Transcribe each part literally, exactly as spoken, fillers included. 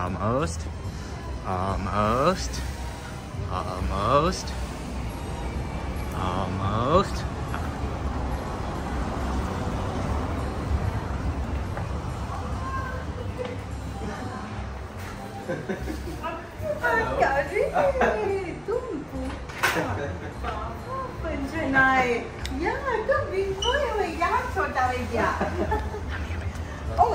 Almost. Almost. Almost. Almost. Chuyện này, yeah, cứ bình thôi mà giá cho tao đi à? Ôi.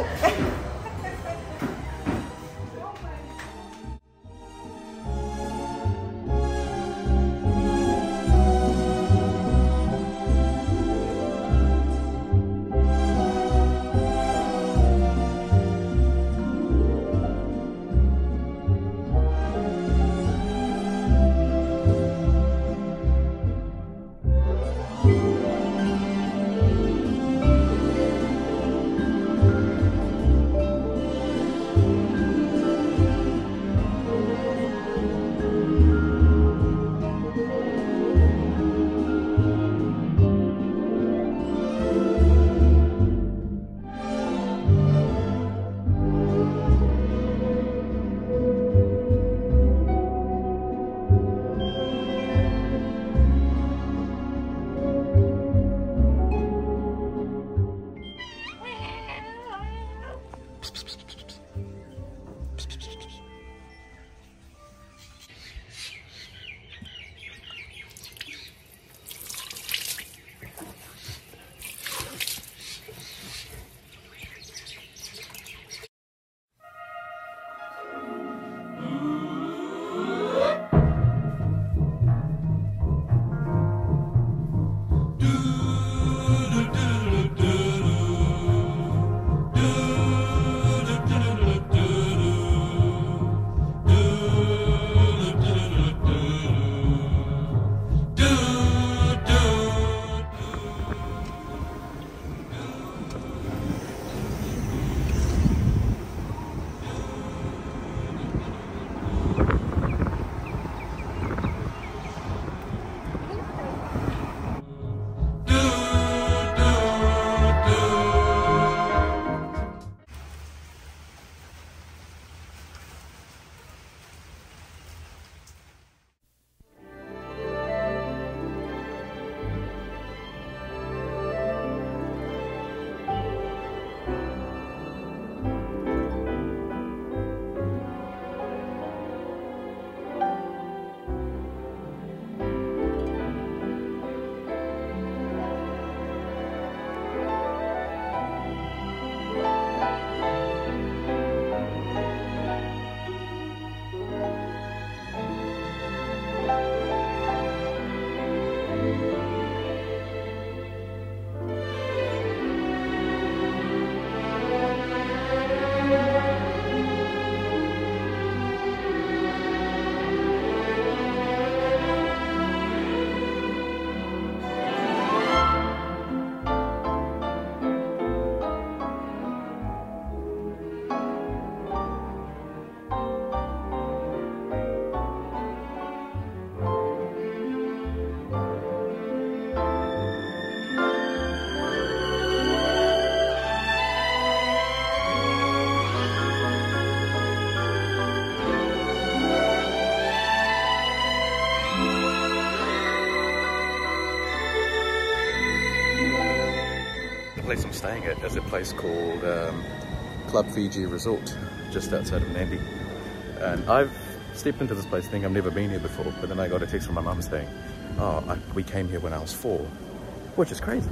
The place I'm staying at is a place called um, Club Fiji Resort, just outside of Nambi. And I've stepped into this place thinking I've never been here before, but then I got a text from my mum saying, oh, I, we came here when I was four, which is crazy.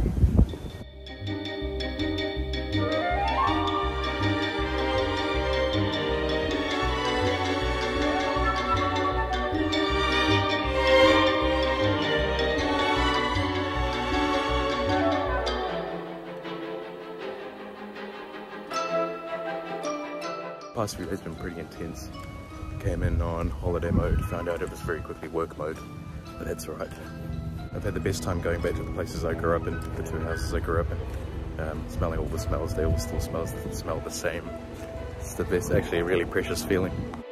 Past few days been pretty intense. Came in on holiday mode, found out it was very quickly work mode, but that's alright. I've had the best time going back to the places I grew up in, the two houses I grew up in, um, smelling all the smells. They all still smell, smell the same. It's the best, actually a really precious feeling.